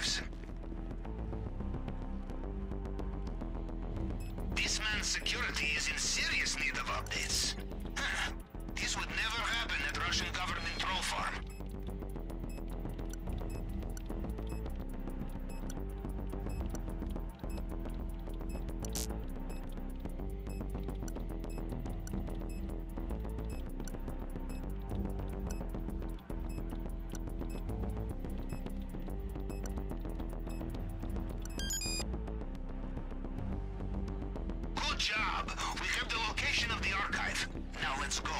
archives. This man's security is in serious need of updates. Huh. This would never happen at Russian government troll farm. Good job! We have the location of the archive. Now let's go.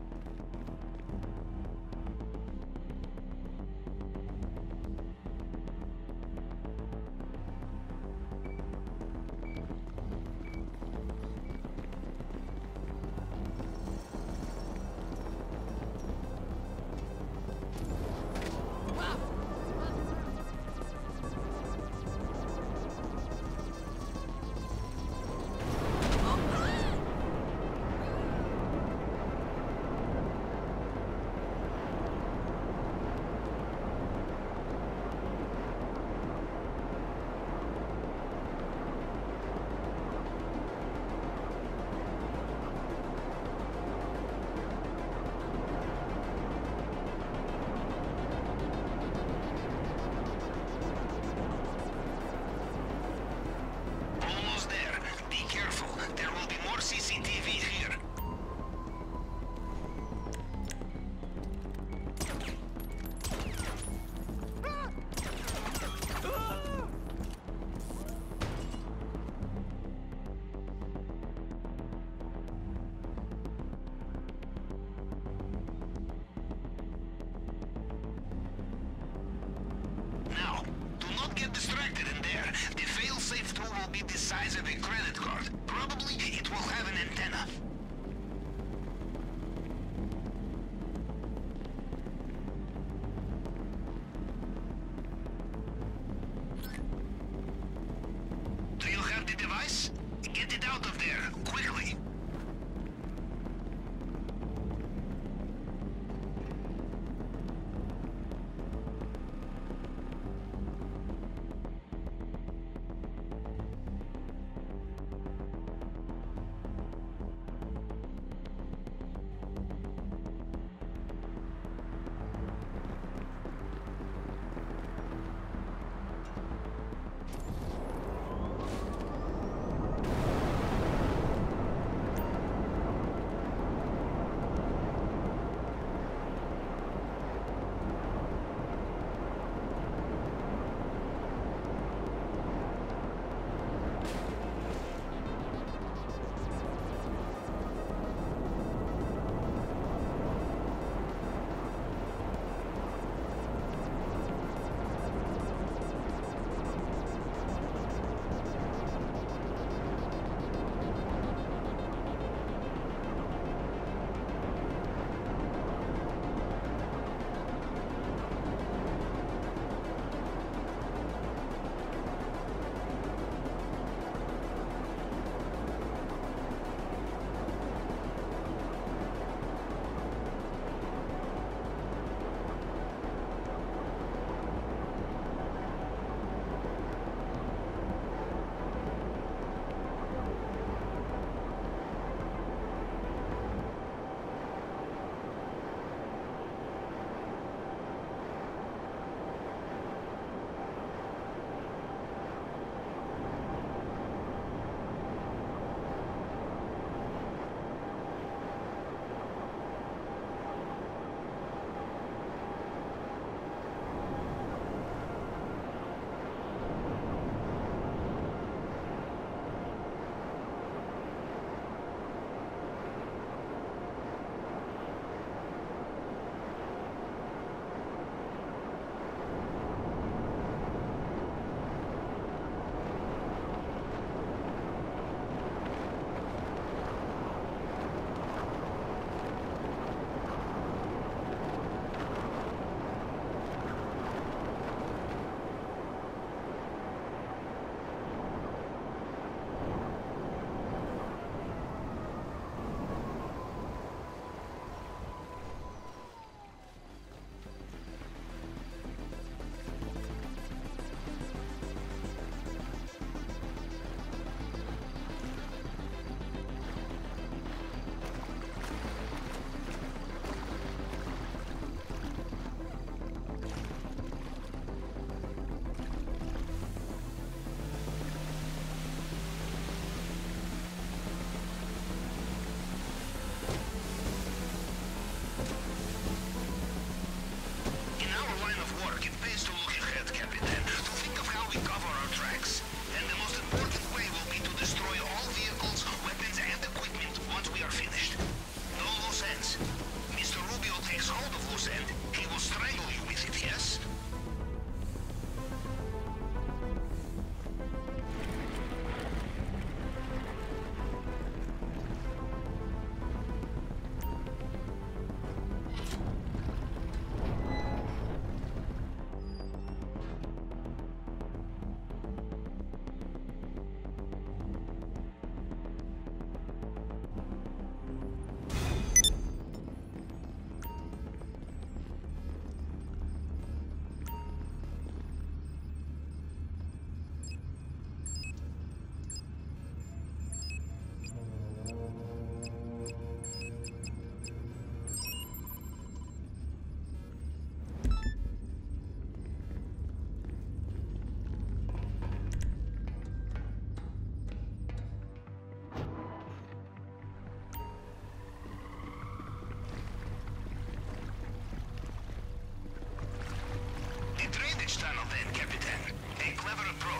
Almost there. Be careful. There will be more CCTV here. Now, do not get distracted in there. The fail-safe tool will be the size of a credit card. Probably it will have an antenna. Do you have the device? Get it out of there, quickly.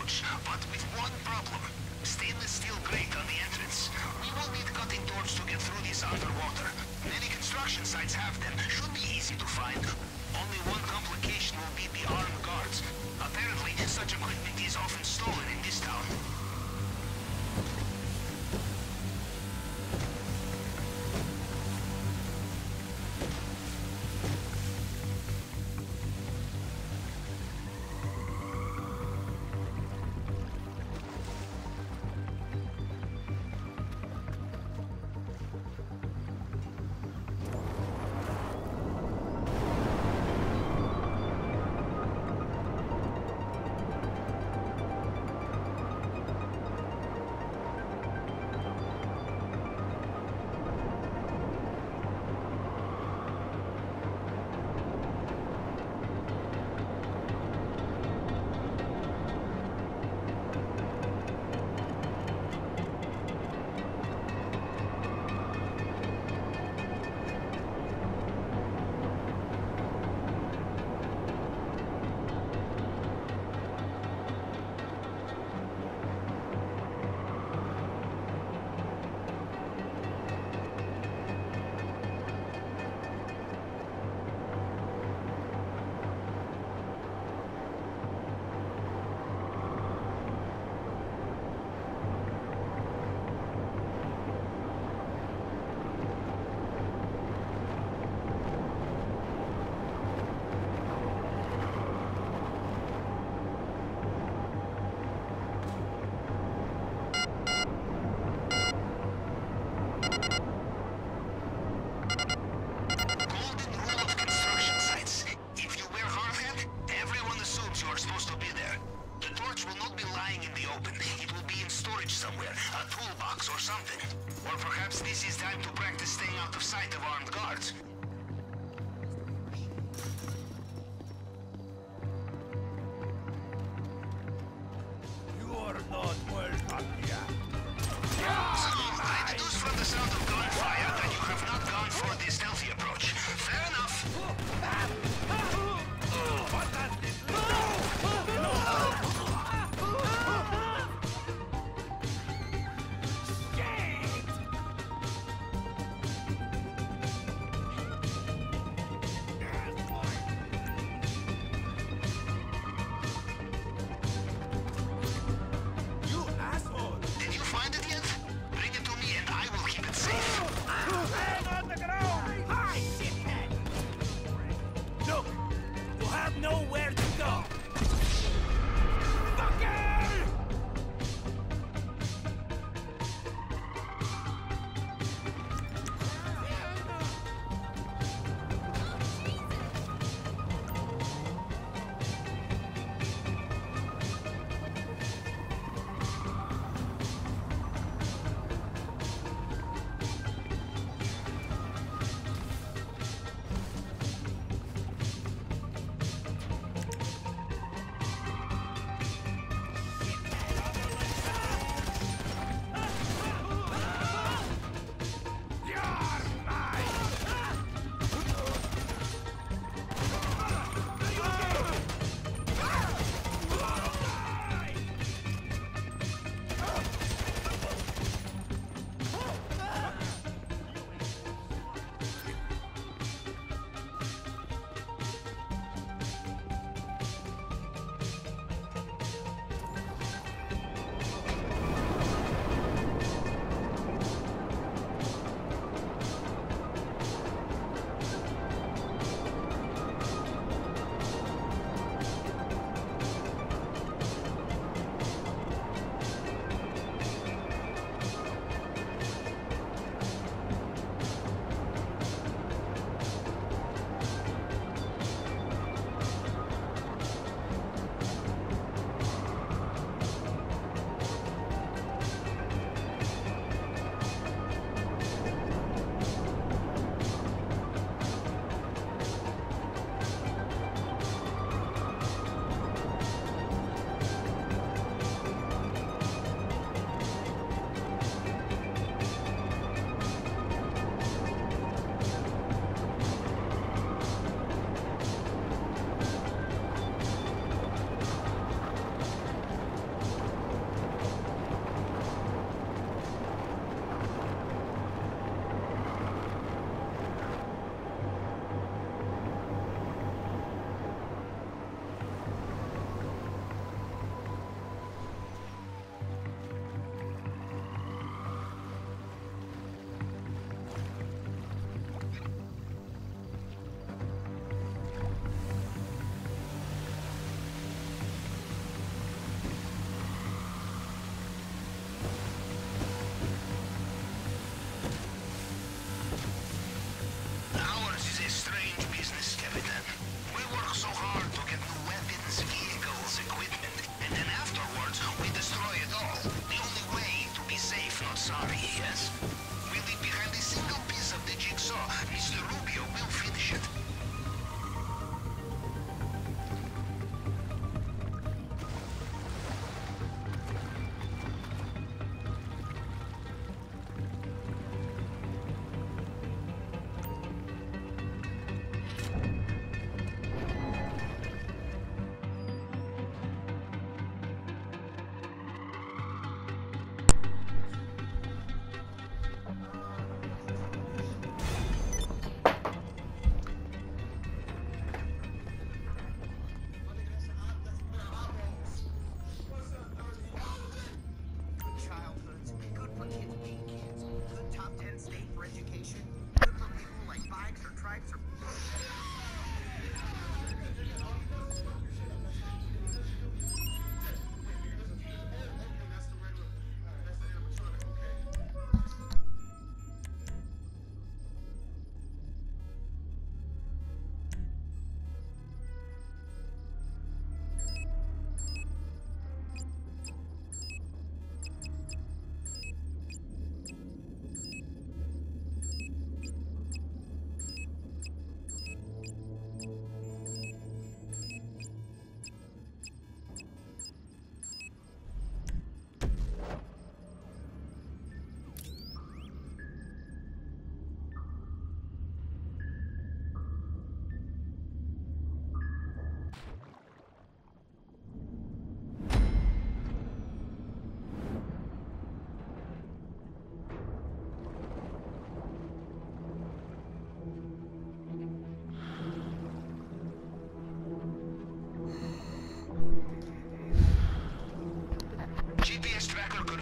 approach, but with one problem. Stainless steel grate on the entrance. We will need cutting doors to get through this underwater. Many construction sites have them. Should be easy to find. Only one complication will be the armed guards. Apparently, such equipment is often stolen in this town. Somewhere, a toolbox or something. Or perhaps this is time to practice staying out of sight of armed guards. You are not welcome here. So, I deduce from the sound of gunfire that you have not gone for the stealthy approach. Fair enough.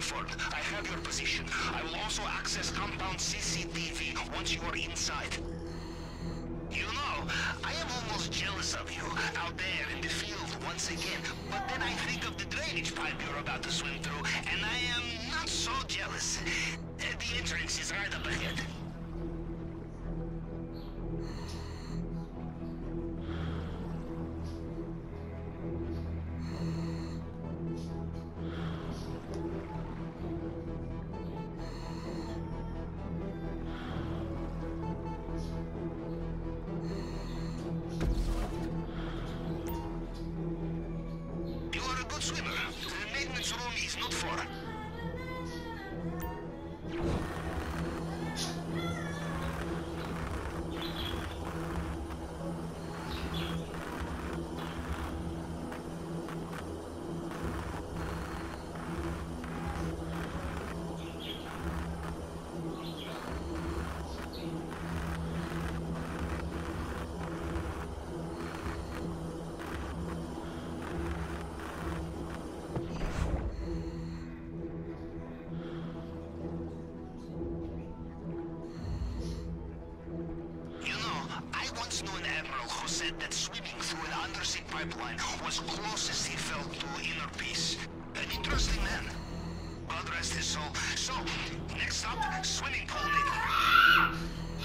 confirmed. I have your position. I will also access compound CCTV once you are inside. You know, I am almost jealous of you, out there in the field once again. But then I think of the drainage pipe you're about to swim through, and I am not so jealous. The entrance is right up ahead. Swimmer, the maintenance room is not far. That swimming through an undersea pipeline was closest he felt to inner peace. An interesting man. God rest his soul. So, next up, swimming pool making.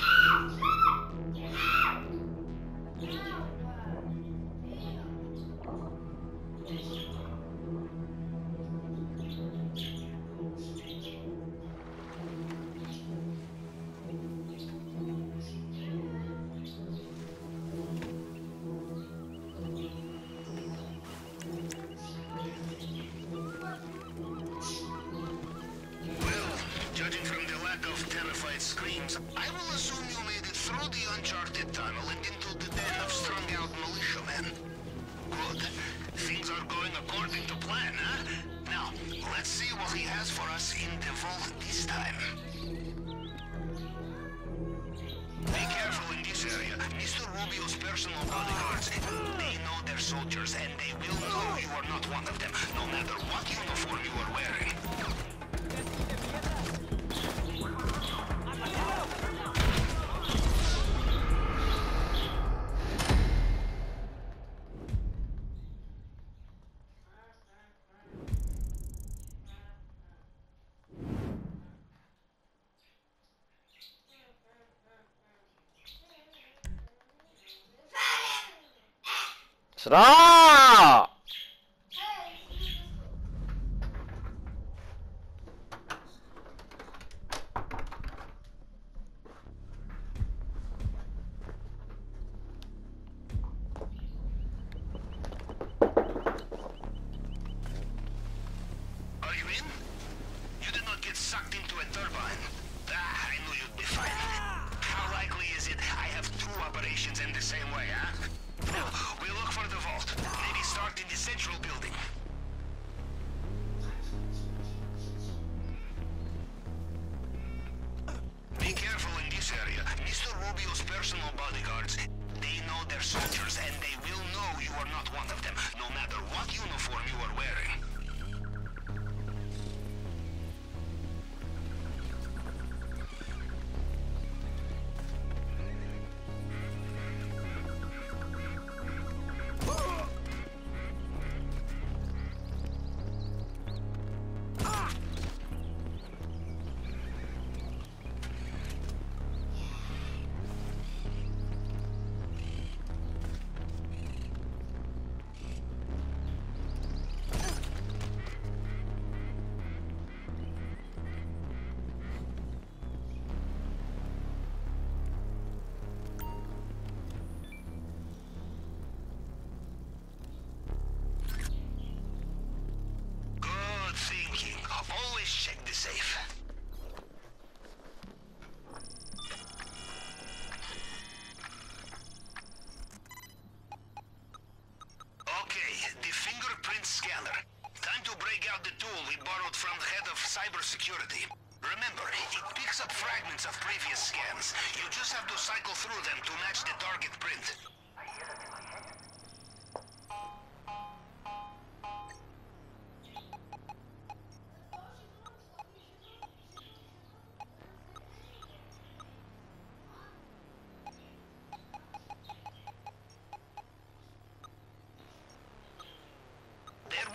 Screams. I will assume you made it through the uncharted tunnel and into the den of strung-out militiamen. Good. Things are going according to plan, huh? Now, let's see what he has for us in the vault this time. Be careful in this area. Mr. Rubio's personal bodyguards, they know their soldiers, and they will know you are not one of them, no matter what uniform you are wearing. Stop! Are you in? You did not get sucked into a turbine. Ah, I knew you'd be fine. How likely is it I have two operations in the same way, huh? Now, we look for the vault. Maybe start in the central building. Be careful in this area. Mr. Rubio's personal bodyguards, they know their soldiers, and they will know you are not one of them, no matter what uniform you are wearing. Always check the safe. Okay, the fingerprint scanner. Time to break out the tool we borrowed from the head of cybersecurity. Remember, it picks up fragments of previous scans. You just have to cycle through them to match the target print.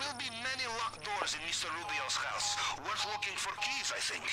will be many locked doors in Mr. Rubio's house. Worth looking for keys, I think.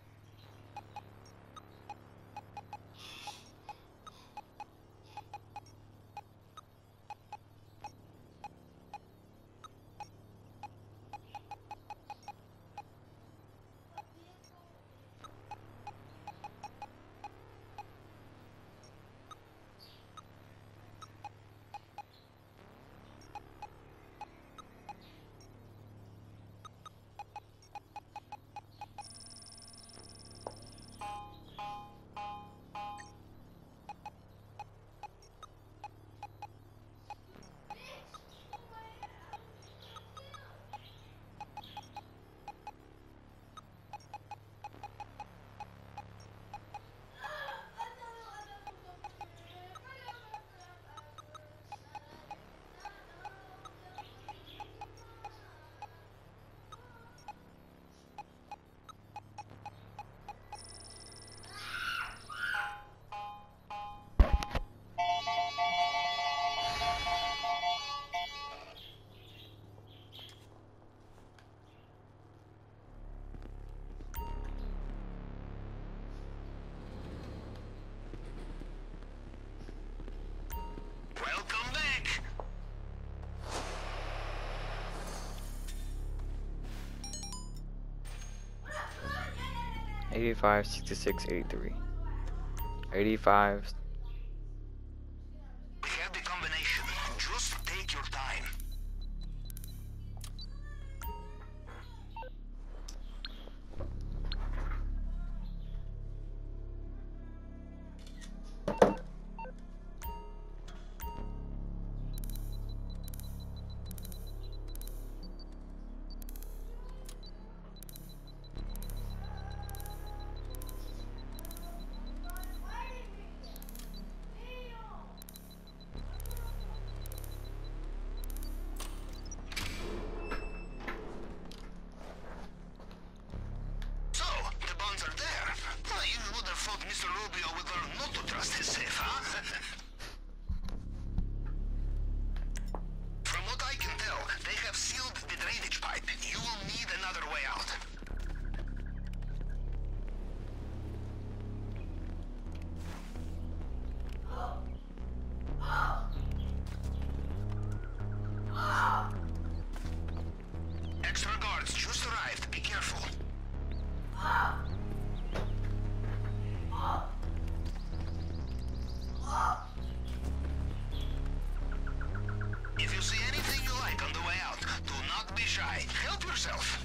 Welcome back! 85, 66, 83. 85. We have the combination. Just take your time. So, the bonds are there. Well, you would have thought Mr. Rubio would learn not to trust his safe, huh? From what I can tell, they have sealed the drainage pipe. You will need another way out. Extra guards just arrived. Be careful. If you see anything you like on the way out, do not be shy. Help yourself.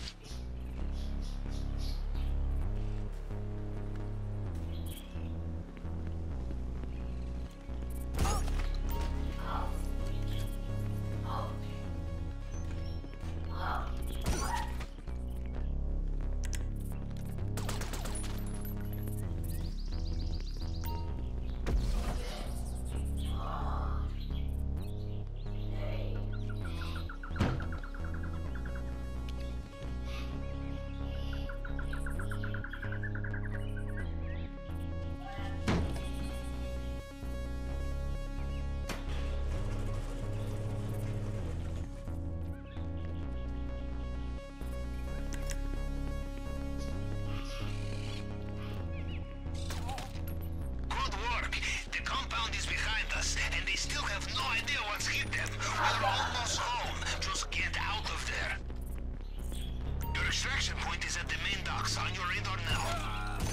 Good work. The compound is behind us, and they still have no idea what's hit them. We're almost home. Just get out of there. Your extraction point is at the main docks on your radar now.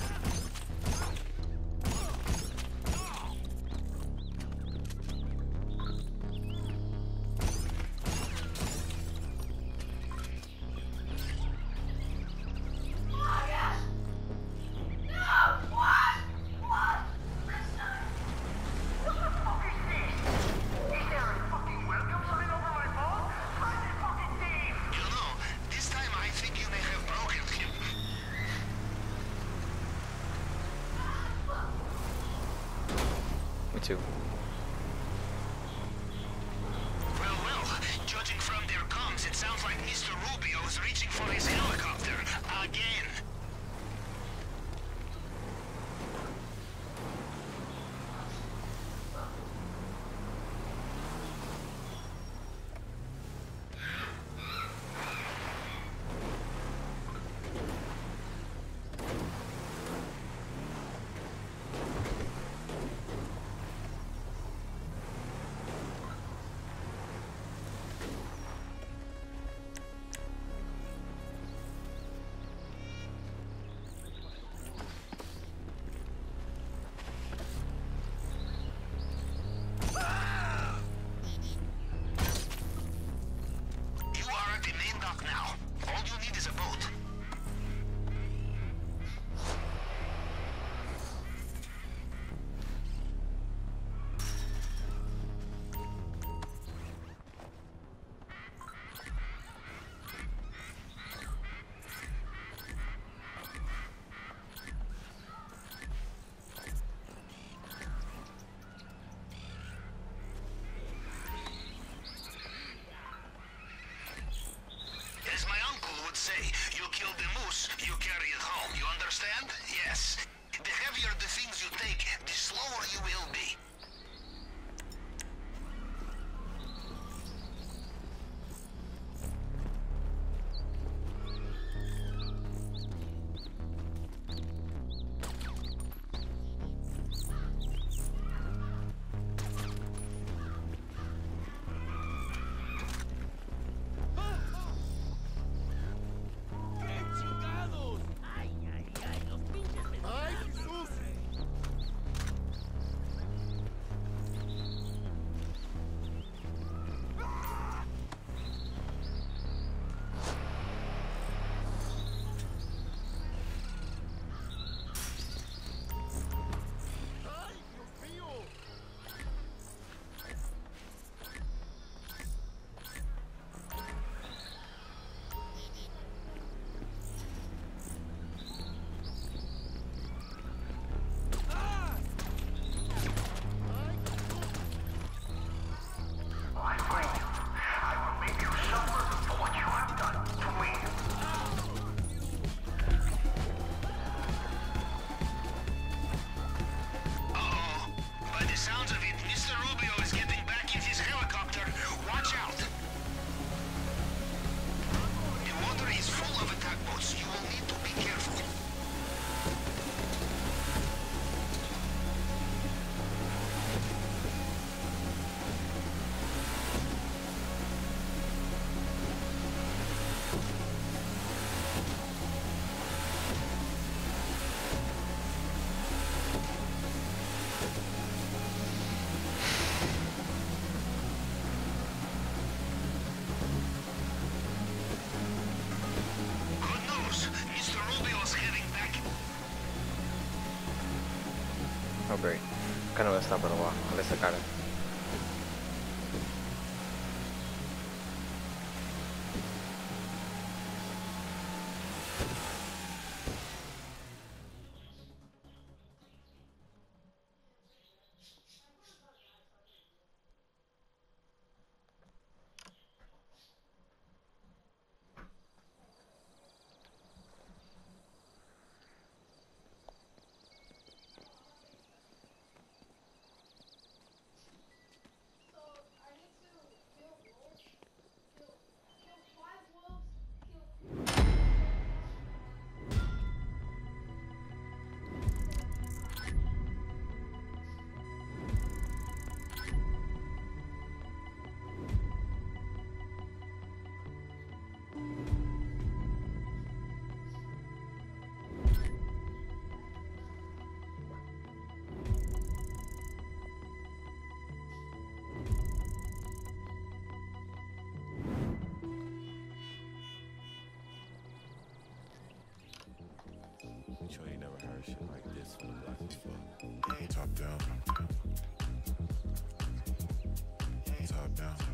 You know, this time I think you may have broken him. Me too. Well, judging from their comms, it sounds like Mr. Rubio is reaching for his helicopter. Again. dose, you carry it home. You understand? Yes. The heavier the things you take, the slower you will be. Oh great. Kind of messed up in a while. At least I got it. Sure you never heard shit like this from the block before. Top down. Top down.